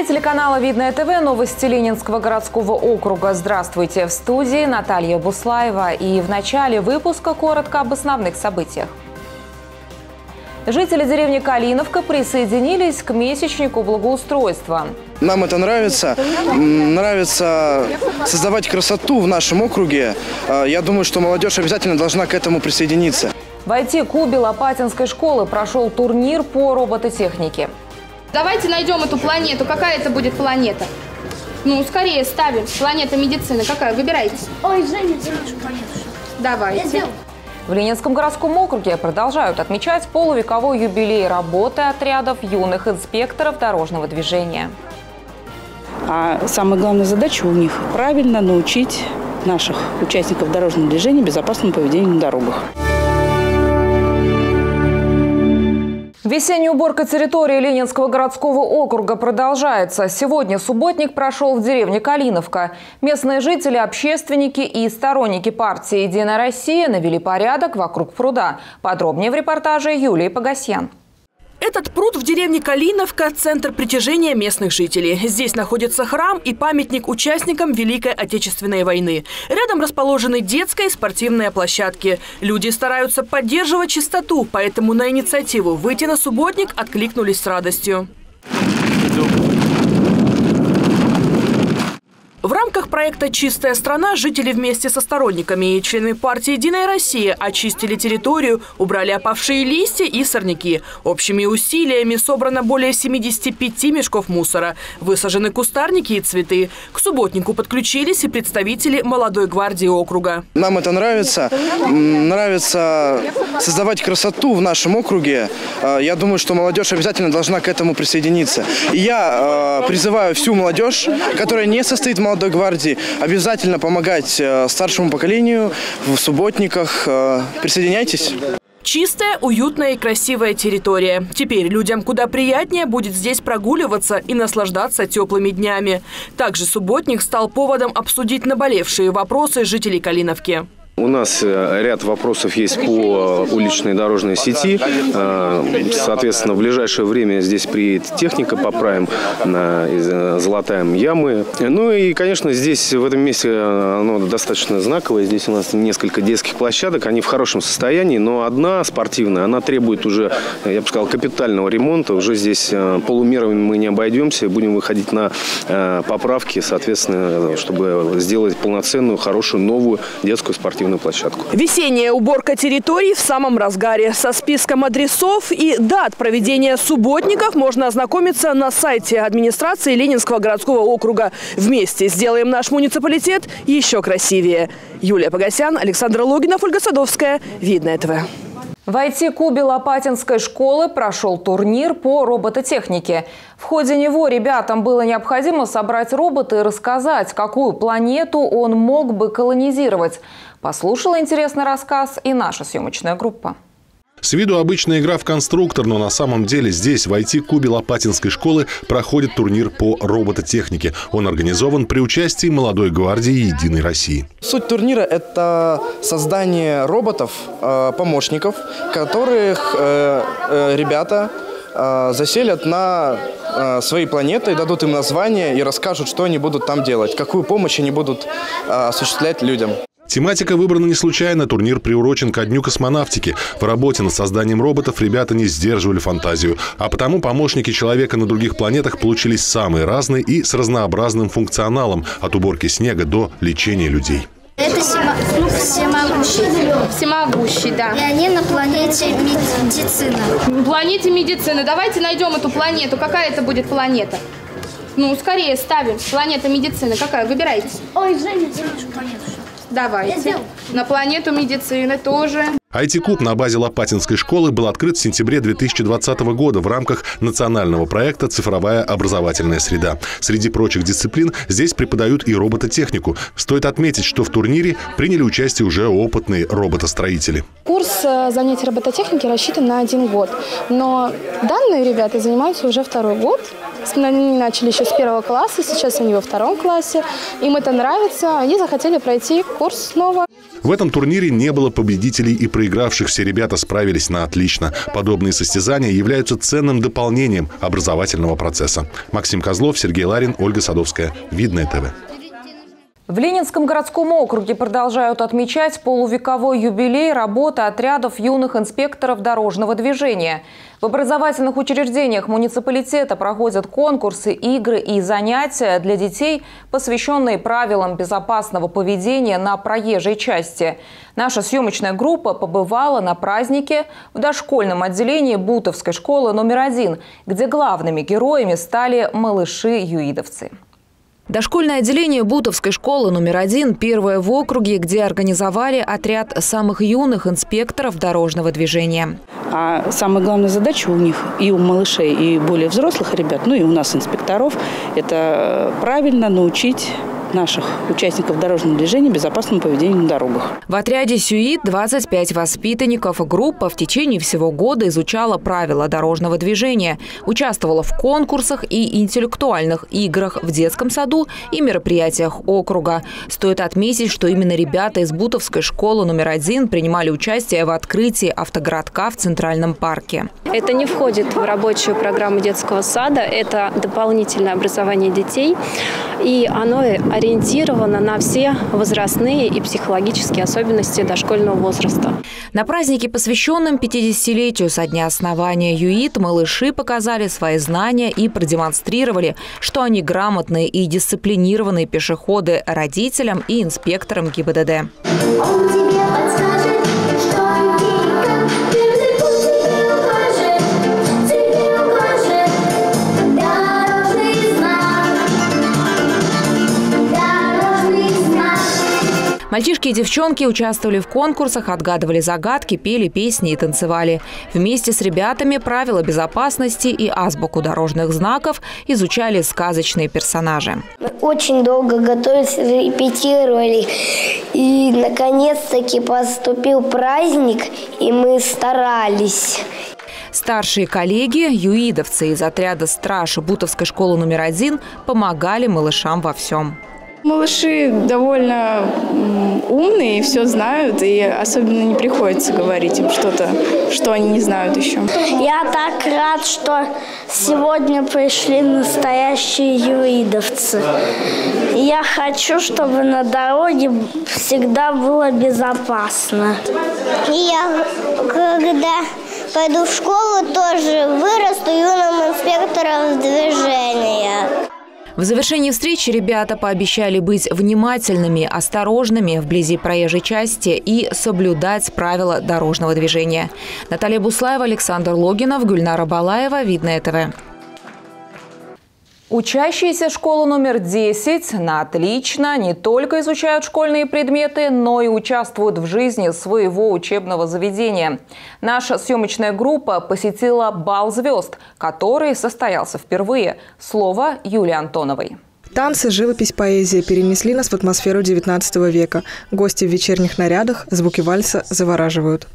эфире телеканала «Видное ТВ» новости Ленинского городского округа. Здравствуйте! В студии Наталья Буслаева. И в начале выпуска коротко об основных событиях. Жители деревни Калиновка присоединились к месячнику благоустройства. Нам это нравится. Нравится создавать красоту в нашем округе. Я думаю, что молодежь обязательно должна к этому присоединиться. В IT-клубе Лопатинской школы прошел турнир по робототехнике. Давайте найдем эту планету. Какая это будет планета? Ну, скорее ставим. Планета медицины. Какая? Выбирайте. Ой, Женя, планету. Давайте. В Ленинском городском округе продолжают отмечать полувековой юбилей работы отрядов юных инспекторов дорожного движения. А самая главная задача у них – правильно научить наших участников дорожного движения безопасному поведению на дорогах. Весенняя уборка территории Ленинского городского округа продолжается. Сегодня субботник прошел в деревне Калиновка. Местные жители, общественники и сторонники партии «Единая Россия» навели порядок вокруг пруда. Подробнее в репортаже Юлии Погосян. Этот пруд в деревне Калиновка – центр притяжения местных жителей. Здесь находится храм и памятник участникам Великой Отечественной войны. Рядом расположены детская и спортивная площадки. Люди стараются поддерживать чистоту, поэтому на инициативу выйти на субботник откликнулись с радостью. В рамках проекта «Чистая страна» жители вместе со сторонниками и членами партии «Единая Россия» очистили территорию, убрали опавшие листья и сорняки. Общими усилиями собрано более 75 мешков мусора. Высажены кустарники и цветы. К субботнику подключились и представители молодой гвардии округа. Нам это нравится. Нравится создавать красоту в нашем округе. Я думаю, что молодежь обязательно должна к этому присоединиться. И я призываю всю молодежь, которая не состоит в молодой гвардии, обязательно помогать старшему поколению в субботниках. Присоединяйтесь. Чистая, уютная и красивая территория. Теперь людям куда приятнее будет здесь прогуливаться и наслаждаться теплыми днями. Также субботник стал поводом обсудить наболевшие вопросы жителей Калиновки. У нас ряд вопросов есть по уличной дорожной сети. Соответственно, в ближайшее время здесь приедет техника, поправим, залатаем ямы. Ну и, конечно, здесь, в этом месте, оно достаточно знаковое. Здесь у нас несколько детских площадок, они в хорошем состоянии, но одна спортивная, она требует уже, я бы сказал, капитального ремонта. Уже здесь полумерами мы не обойдемся, будем выходить на поправки, соответственно, чтобы сделать полноценную, хорошую, новую детскую спортивную площадку. Весенняя уборка территорий в самом разгаре. Со списком адресов и дат проведения субботников можно ознакомиться на сайте администрации Ленинского городского округа. Вместе сделаем наш муниципалитет еще красивее. Юлия Погосян, Александр Логинов, Ольга Садовская. Видное ТВ. В IT-клубе Лопатинской школы прошел турнир по робототехнике. В ходе него ребятам было необходимо собрать робота и рассказать, какую планету он мог бы колонизировать. Послушала интересный рассказ и наша съемочная группа. С виду обычная игра в конструктор, но на самом деле здесь, в IT-клубе Лопатинской школы, проходит турнир по робототехнике. Он организован при участии молодой гвардии «Единой России». Суть турнира – это создание роботов, помощников, которых ребята заселят на свои планеты, дадут им название и расскажут, что они будут там делать, какую помощь они будут осуществлять людям. Тематика выбрана не случайно. Турнир приурочен ко Дню космонавтики. В работе над созданием роботов ребята не сдерживали фантазию. А потому помощники человека на других планетах получились самые разные и с разнообразным функционалом. От уборки снега до лечения людей. Это всемогущий. Всемогущий, да. И они на планете медицины. На планете медицины. Давайте найдем эту планету. Какая это будет планета? Ну, скорее ставим. Планета медицины. Какая? Выбирайте. Ой, Женя, планету. Давайте. На планету медицины тоже. IT-клуб на базе Лопатинской школы был открыт в сентябре 2020 года в рамках национального проекта «Цифровая образовательная среда». Среди прочих дисциплин здесь преподают и робототехнику. Стоит отметить, что в турнире приняли участие уже опытные роботостроители. Курс занятий робототехники рассчитан на 1 год. Но данные ребята занимаются уже 2-й год. Они начали еще с 1 класса, сейчас они во 2 классе. Им это нравится, они захотели пройти курс снова. В этом турнире не было победителей и проигравших. Все ребята справились на отлично. Подобные состязания являются ценным дополнением образовательного процесса. Максим Козлов, Сергей Ларин, Ольга Садовская. Видное ТВ. В Ленинском городском округе продолжают отмечать полувековой юбилей работы отрядов юных инспекторов дорожного движения. В образовательных учреждениях муниципалитета проходят конкурсы, игры и занятия для детей, посвященные правилам безопасного поведения на проезжей части. Наша съемочная группа побывала на празднике в дошкольном отделении Бутовской школы номер 1, где главными героями стали малыши-юидовцы. Дошкольное отделение Бутовской школы номер 1 – первое в округе, где организовали отряд самых юных инспекторов дорожного движения. А самая главная задача у них, и у малышей, и более взрослых ребят, ну и у нас инспекторов, это правильно научить наших участников дорожного движения безопасному поведению на дорогах. В отряде СЮИД 25 воспитанников. Группа в течение всего года изучала правила дорожного движения, участвовала в конкурсах и интеллектуальных играх в детском саду и мероприятиях округа. Стоит отметить, что именно ребята из Бутовской школы номер 1 принимали участие в открытии автогородка в Центральном парке. Это не входит в рабочую программу детского сада, это дополнительное образование детей, и оно ориентировано на все возрастные и психологические особенности дошкольного возраста. На празднике, посвященном 50-летию со дня основания ЮИД, малыши показали свои знания и продемонстрировали, что они грамотные и дисциплинированные пешеходы родителям и инспекторам ГИБДД. Мальчишки и девчонки участвовали в конкурсах, отгадывали загадки, пели песни и танцевали. Вместе с ребятами правила безопасности и азбуку дорожных знаков изучали сказочные персонажи. Очень долго готовились, репетировали. И наконец-таки поступил праздник, и мы старались. Старшие коллеги, юидовцы из отряда «Страж» Бутовской школы номер 1 помогали малышам во всем. Малыши довольно умные, все знают, и особенно не приходится говорить им что-то, что они не знают еще. Я так рад, что сегодня пришли настоящие юидовцы. Я хочу, чтобы на дороге всегда было безопасно. Я, когда пойду в школу, тоже вырасту юным инспектором движения. В завершении встречи ребята пообещали быть внимательными, осторожными вблизи проезжей части и соблюдать правила дорожного движения. Наталья Буслаева, Александр Логинов, Гульнара Балаева, Видное ТВ. Учащиеся школы номер 10 на отлично не только изучают школьные предметы, но и участвуют в жизни своего учебного заведения. Наша съемочная группа посетила бал звезд, который состоялся впервые. Слово Юлии Антоновой. Танцы, живопись, поэзия перенесли нас в атмосферу 19 века. Гости в вечерних нарядах, звуки вальса завораживают.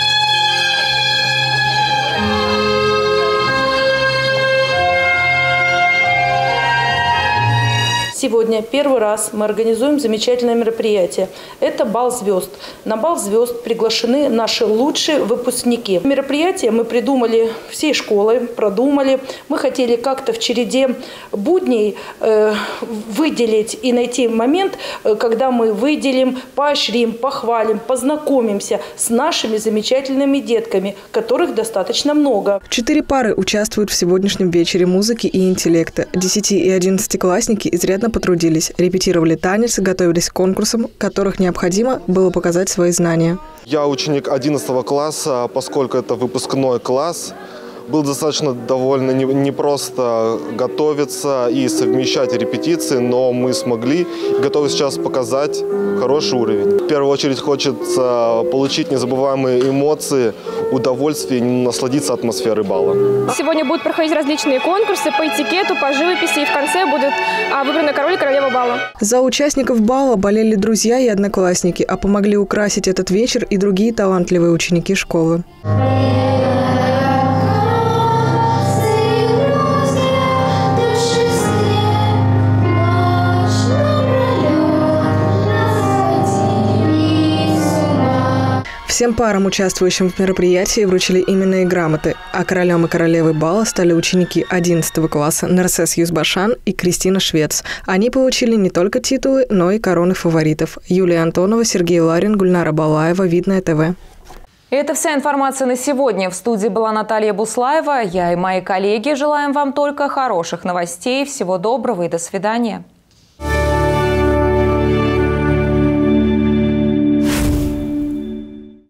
Сегодня первый раз мы организуем замечательное мероприятие. Это бал звезд. На бал звезд приглашены наши лучшие выпускники. Мероприятие мы придумали всей школой, продумали. Мы хотели как-то в череде будней выделить и найти момент, когда мы выделим, поощрим, похвалим, познакомимся с нашими замечательными детками, которых достаточно много. 4 пары участвуют в сегодняшнем вечере музыки и интеллекта. 10- и 11-классники изрядно потрудились, репетировали танец, готовились к конкурсам, в которых необходимо было показать свои знания. Я ученик 11 класса, поскольку это выпускной класс. Было достаточно довольно непросто готовиться и совмещать репетиции, но мы смогли, готовы сейчас показать хороший уровень. В первую очередь хочется получить незабываемые эмоции, удовольствие и насладиться атмосферой бала. Сегодня будут проходить различные конкурсы по этикету, по живописи, и в конце будет выбрана король и королева бала. За участников бала болели друзья и одноклассники, а помогли украсить этот вечер и другие талантливые ученики школы. Всем парам, участвующим в мероприятии, вручили именные грамоты, а королем и королевой бала стали ученики 11 класса Нарсес Юзбашан и Кристина Швец. Они получили не только титулы, но и короны фаворитов. Юлия Антонова, Сергей Ларин, Гульнара Балаева, Видное ТВ. Это вся информация на сегодня. В студии была Наталья Буслаева. Я и мои коллеги желаем вам только хороших новостей. Всего доброго и до свидания.